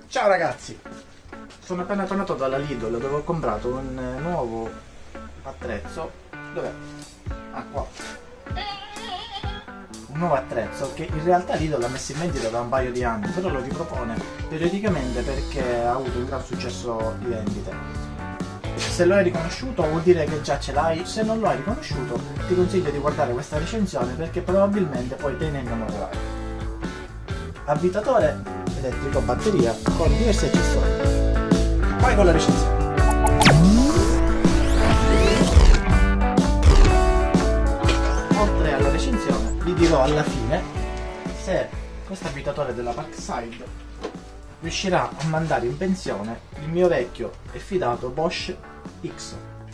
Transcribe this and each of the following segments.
Ciao ragazzi, sono appena tornato dalla Lidl dove ho comprato un nuovo attrezzo. Dov'è? Ah, qua. Un nuovo attrezzo che in realtà Lidl l'ha messo in vendita da un paio di anni, però lo ripropone periodicamente perché ha avuto un gran successo di vendite. Se lo hai riconosciuto vuol dire che già ce l'hai, se non lo hai riconosciuto ti consiglio di guardare questa recensione perché probabilmente poi te ne innamorerai. Avvitatore elettrico batteria con diversi accessori. Vai con la recensione. Oltre alla recensione vi dirò alla fine se questo avvitatore della Parkside riuscirà a mandare in pensione il mio vecchio e fidato Bosch X.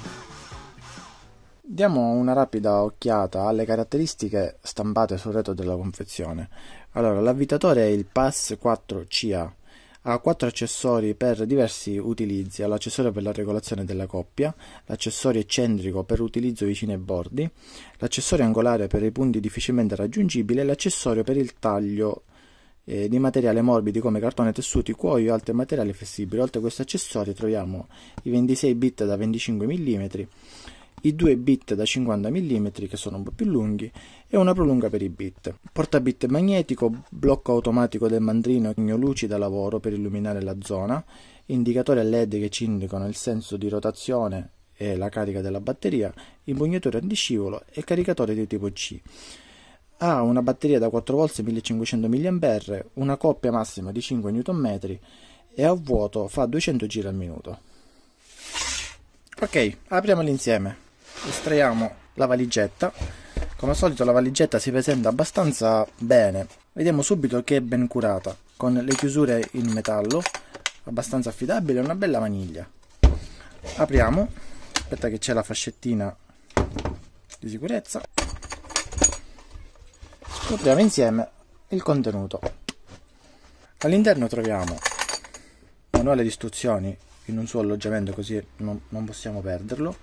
Diamo una rapida occhiata alle caratteristiche stampate sul retro della confezione. Allora, l'avvitatore è il PAS 4CA, ha 4 accessori per diversi utilizzi: l'accessorio per la regolazione della coppia, l'accessorio eccentrico per utilizzo vicino ai bordi, l'accessorio angolare per i punti difficilmente raggiungibili e l'accessorio per il taglio di materiali morbidi come cartone, tessuti, cuoio e altri materiali flessibili. Oltre a questi accessori troviamo i 26 bit da 25 mm, i 2 bit da 50 mm che sono un po' più lunghi e una prolunga per i bit. Portabit magnetico, blocco automatico del mandrino, luci da lavoro per illuminare la zona, indicatori LED che ci indicano il senso di rotazione e la carica della batteria, impugnatura antiscivolo e caricatore di tipo C. Ha una batteria da 4 volt 1500 mAh, una coppia massima di 5 Nm e a vuoto fa 200 giri al minuto. Ok, apriamoli insieme. Estraiamo la valigetta. Come al solito la valigetta si presenta abbastanza bene. Vediamo subito che è ben curata, con le chiusure in metallo, abbastanza affidabile e una bella maniglia. Apriamo. Aspetta che c'è la fascettina di sicurezza. Scopriamo insieme il contenuto. All'interno troviamo manuale di istruzioni in un suo alloggiamento, così non possiamo perderlo.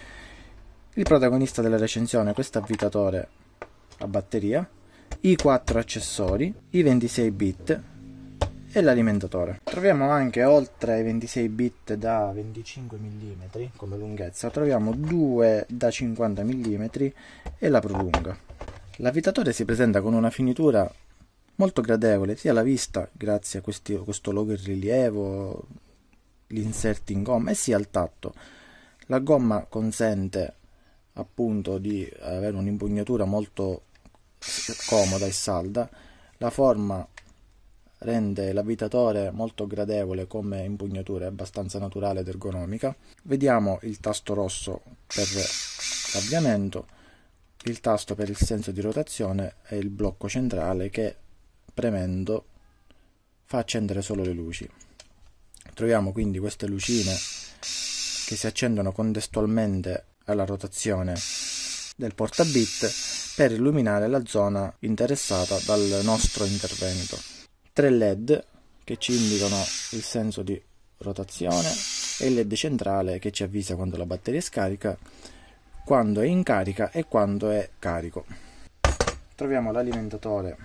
Il protagonista della recensione, questo avvitatore a batteria, i 4 accessori, i 26 bit e l'alimentatore. Troviamo anche, oltre ai 26 bit da 25 mm come lunghezza, troviamo 2 da 50 mm e la prolunga. L'avvitatore si presenta con una finitura molto gradevole sia alla vista, grazie a questo logo in rilievo, gli inserti in gomma, e sia al tatto. La gomma consente appunto di avere un'impugnatura molto comoda e salda. La forma rende l'avvitatore molto gradevole come impugnatura, è abbastanza naturale ed ergonomica. Vediamo il tasto rosso per l'avviamento, il tasto per il senso di rotazione e il blocco centrale che, premendo, fa accendere solo le luci. Troviamo quindi queste lucine che si accendono contestualmente alla rotazione del portabit per illuminare la zona interessata dal nostro intervento. 3 LED che ci indicano il senso di rotazione e il LED centrale che ci avvisa quando la batteria è scarica, quando è in carica e quando è carico. Troviamo l'alimentatore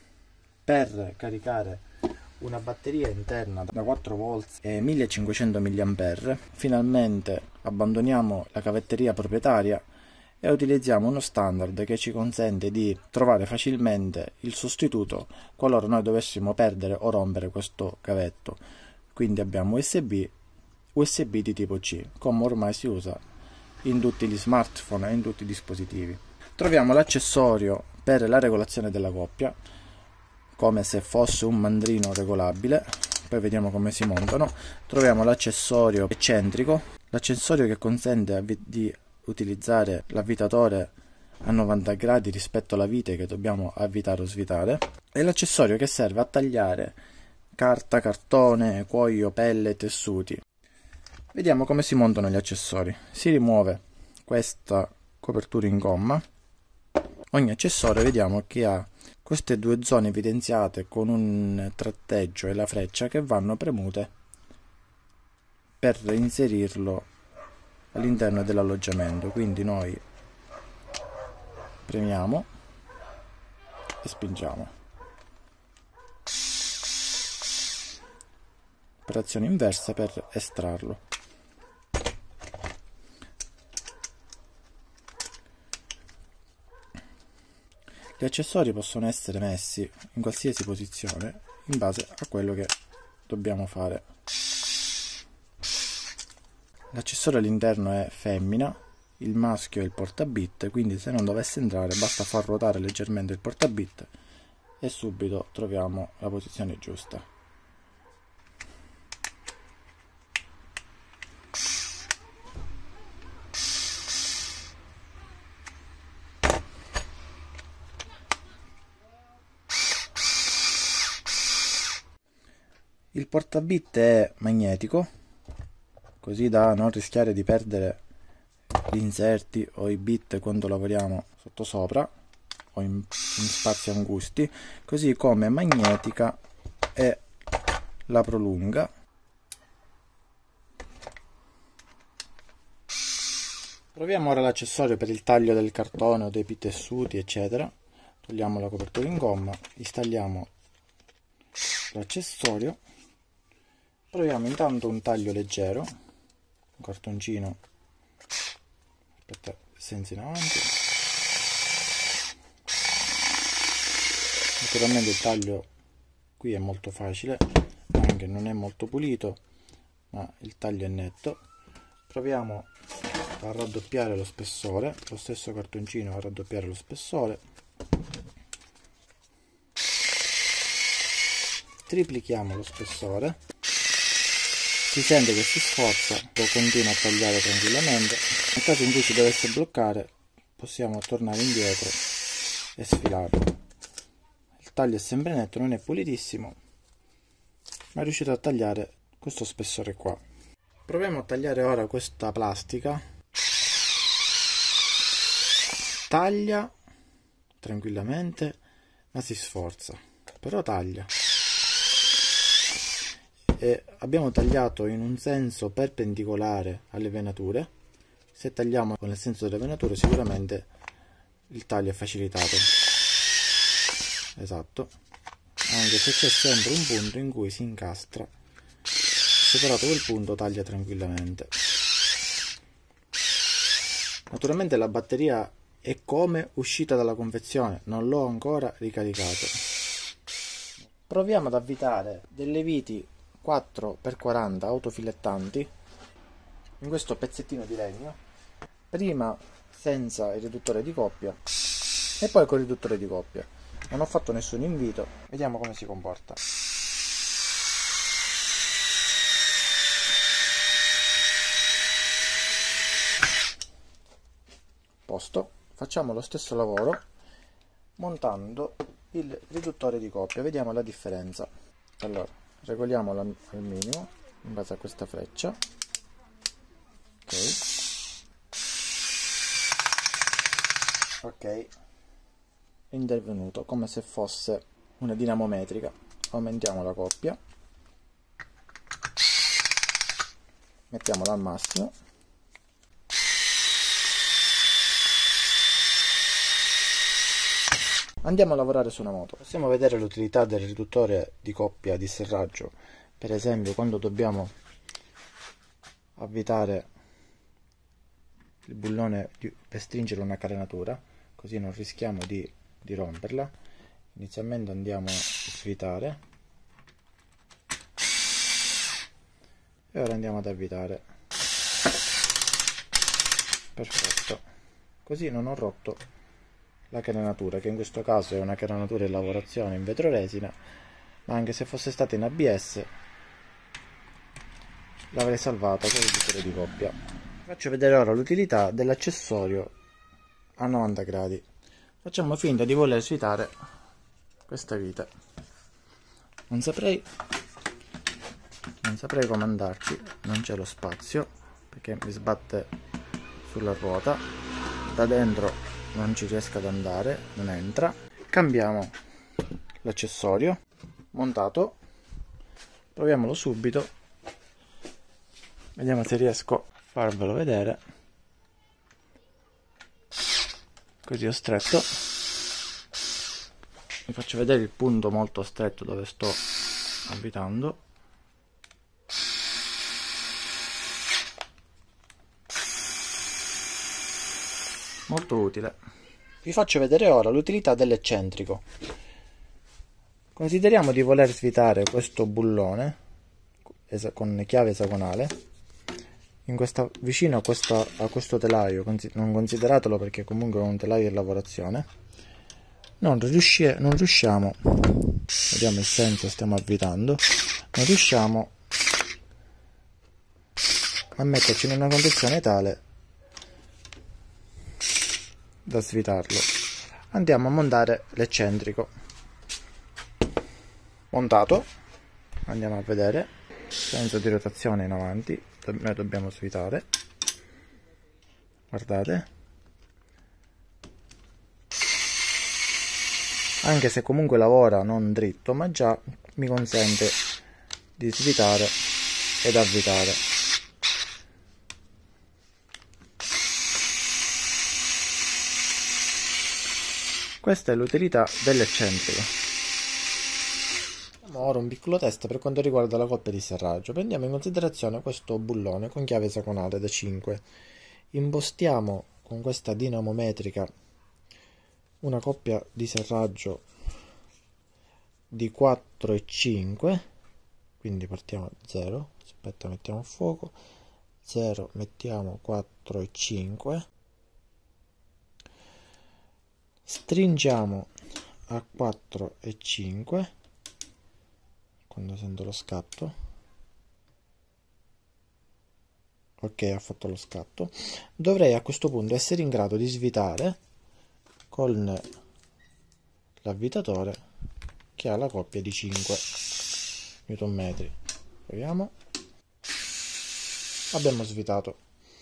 per caricare una batteria interna da 4 volt e 1500 mAh. Finalmente abbandoniamo la cavetteria proprietaria e utilizziamo uno standard che ci consente di trovare facilmente il sostituto qualora noi dovessimo perdere o rompere questo cavetto. Quindi abbiamo USB di tipo C, come ormai si usa in tutti gli smartphone e in tutti i dispositivi. Troviamo l'accessorio per la regolazione della coppia, come se fosse un mandrino regolabile. Poi vediamo come si montano. Troviamo l'accessorio eccentrico, l'accessorio che consente di utilizzare l'avvitatore a 90 gradi rispetto alla vite che dobbiamo avvitare o svitare, e l'accessorio che serve a tagliare carta, cartone, cuoio, pelle, tessuti. Vediamo come si montano gli accessori. Si rimuove questa copertura in gomma. Ogni accessorio vediamo che ha queste 2 zone evidenziate con un tratteggio e la freccia che vanno premute per inserirlo all'interno dell'alloggiamento. Quindi noi premiamo e spingiamo. operazione inversa per estrarlo. Gli accessori possono essere messi in qualsiasi posizione in base a quello che dobbiamo fare. L'accessorio all'interno è femmina, il maschio è il portabit, quindi se non dovesse entrare basta far ruotare leggermente il portabit e subito troviamo la posizione giusta. Il portabit è magnetico, così da non rischiare di perdere gli inserti o i bit quando lavoriamo sottosopra o in spazi angusti, così come magnetica è la prolunga. Proviamo ora l'accessorio per il taglio del cartone o dei tessuti eccetera. Togliamo la copertura in gomma, installiamo l'accessorio. Proviamo intanto un taglio leggero, un cartoncino, aspetta, senza in avanti. Naturalmente il taglio qui è molto facile, anche non è molto pulito, ma il taglio è netto. Proviamo a raddoppiare lo spessore, lo stesso cartoncino a raddoppiare lo spessore. Triplichiamo lo spessore. Si sente che si sforza, lo continua a tagliare tranquillamente. Nel caso in cui si dovesse bloccare, possiamo tornare indietro e sfilarlo. Il taglio è sempre netto, non è pulitissimo, ma è riuscito a tagliare questo spessore qua. Proviamo a tagliare ora questa plastica. Taglia tranquillamente, ma si sforza, però taglia. E abbiamo tagliato in un senso perpendicolare alle venature. Se tagliamo con il senso delle venature sicuramente il taglio è facilitato. Esatto, anche se c'è sempre un punto in cui si incastra. Superato quel punto taglia tranquillamente. Naturalmente la batteria è come uscita dalla confezione, non l'ho ancora ricaricato. Proviamo ad avvitare delle viti 4x40 autofilettanti in questo pezzettino di legno, prima senza il riduttore di coppia e poi con il riduttore di coppia. Non ho fatto nessun invito, vediamo come si comporta. Posto, facciamo lo stesso lavoro montando il riduttore di coppia, vediamo la differenza. Allora, regoliamolo al minimo in base a questa freccia. Ok, è intervenuto come se fosse una dinamometrica. Aumentiamo la coppia, mettiamola al massimo. Andiamo a lavorare su una moto. Possiamo vedere l'utilità del riduttore di coppia di serraggio, per esempio quando dobbiamo avvitare il bullone per stringere una carenatura, così non rischiamo di romperla. Inizialmente andiamo a svitare e ora andiamo ad avvitare. Perfetto, così non ho rotto la carenatura, che in questo caso è una carenatura in lavorazione in vetroresina, ma anche se fosse stata in ABS l'avrei salvata con il riduttore di coppia. Faccio vedere ora l'utilità dell'accessorio a 90 gradi. Facciamo finta di voler svitare questa vite. Non saprei come andarci, non c'è lo spazio perché mi sbatte sulla ruota, da dentro non ci riesco ad andare, non entra. Cambiamo l'accessorio montato, proviamolo subito, vediamo se riesco a farvelo vedere. Così ho stretto, vi faccio vedere il punto molto stretto dove sto avvitando. molto utile. Vi faccio vedere ora l'utilità dell'eccentrico. Consideriamo di voler svitare questo bullone con chiave esagonale vicino a questo telaio. Non consideratelo perché comunque è un telaio di lavorazione. Non riusciamo, vediamo il senso, stiamo avvitando, non riusciamo a metterci in una condizione tale da svitarlo. Andiamo a montare l'eccentrico. Montato, andiamo a vedere, senso di rotazione in avanti, noi dobbiamo svitare, guardate, anche se comunque lavora non dritto, ma già mi consente di svitare ed avvitare. Questa è l'utilità dell'eccentrico. Ora un piccolo test per quanto riguarda la coppia di serraggio. Prendiamo in considerazione questo bullone con chiave esagonale da 5. Impostiamo con questa dinamometrica una coppia di serraggio di 4 e 5. Quindi partiamo da 0. Aspetta, mettiamo a fuoco. 0, mettiamo 4 e 5. Stringiamo a 4 e 5 quando sento lo scatto. Ok, ha fatto lo scatto. Dovrei a questo punto essere in grado di svitare con l'avvitatore che ha la coppia di 5 Nm. Proviamo. Abbiamo svitato.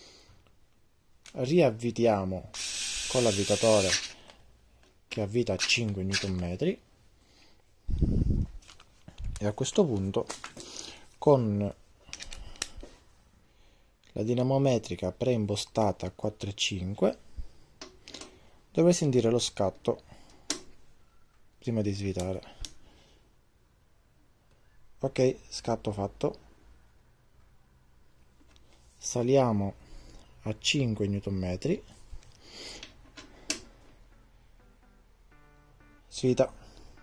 Riavvitiamo con l'avvitatore che avvita a 5 Nm e a questo punto con la dinamometrica preimpostata a 4,5 dovrei sentire lo scatto prima di svitare. Ok, scatto fatto. Saliamo a 5 Nm. Svita.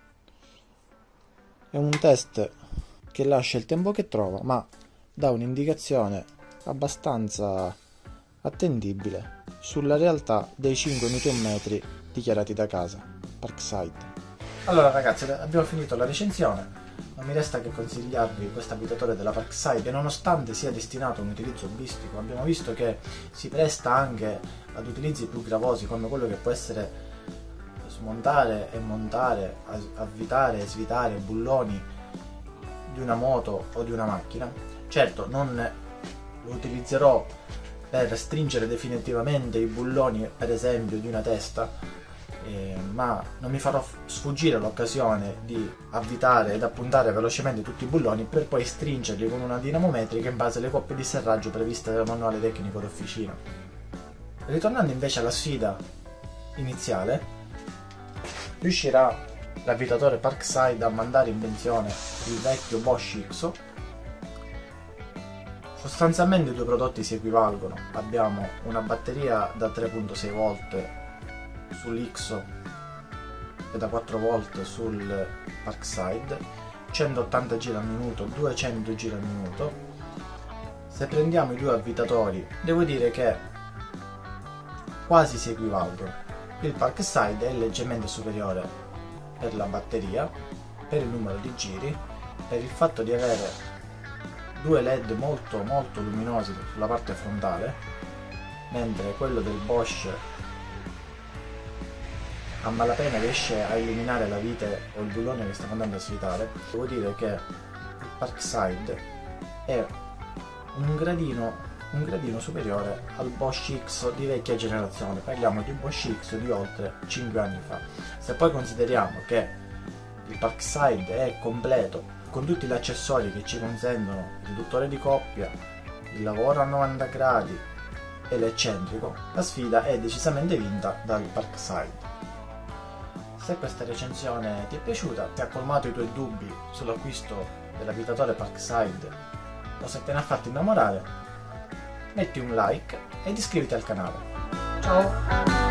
È un test che lascia il tempo che trova, ma dà un'indicazione abbastanza attendibile sulla realtà dei 5 Nm dichiarati da casa, Parkside. Allora ragazzi, abbiamo finito la recensione. Non mi resta che consigliarvi questo abitatore della Parkside, e nonostante sia destinato a un utilizzo hobbistico, abbiamo visto che si presta anche ad utilizzi più gravosi, come quello che può essere smontare e montare, avvitare e svitare bulloni di una moto o di una macchina. Certo, non lo utilizzerò per stringere definitivamente i bulloni, per esempio, di una testa, ma non mi farò sfuggire l'occasione di avvitare ed appuntare velocemente tutti i bulloni per poi stringerli con una dinamometrica in base alle coppie di serraggio previste dal manuale tecnico d'officina. Ritornando invece alla sfida iniziale, riuscirà l'avvitatore Parkside a mandare in pensione il vecchio Bosch IXO? Sostanzialmente i due prodotti si equivalgono. Abbiamo una batteria da 3.6 volt sull'IXO e da 4 volt sul Parkside, 180 giri al minuto, 200 giri al minuto. Se prendiamo i due avvitatori, devo dire che quasi si equivalgono. Il Parkside è leggermente superiore per la batteria, per il numero di giri, per il fatto di avere due LED molto luminosi sulla parte frontale, mentre quello del Bosch a malapena riesce a illuminare la vite o il bullone che stiamo andando a svitare. Devo dire che il Parkside è un gradino superiore al Bosch IXO di vecchia generazione. Parliamo di un Bosch IXO di oltre 5 anni fa. Se poi consideriamo che il Parkside è completo con tutti gli accessori che ci consentono il riduttore di coppia, il lavoro a 90 gradi e l'eccentrico, la sfida è decisamente vinta dal Parkside. Se questa recensione ti è piaciuta, se ha colmato i tuoi dubbi sull'acquisto dell'abitatore Parkside o se te ne ha fatto innamorare, metti un like ed iscriviti al canale. Ciao!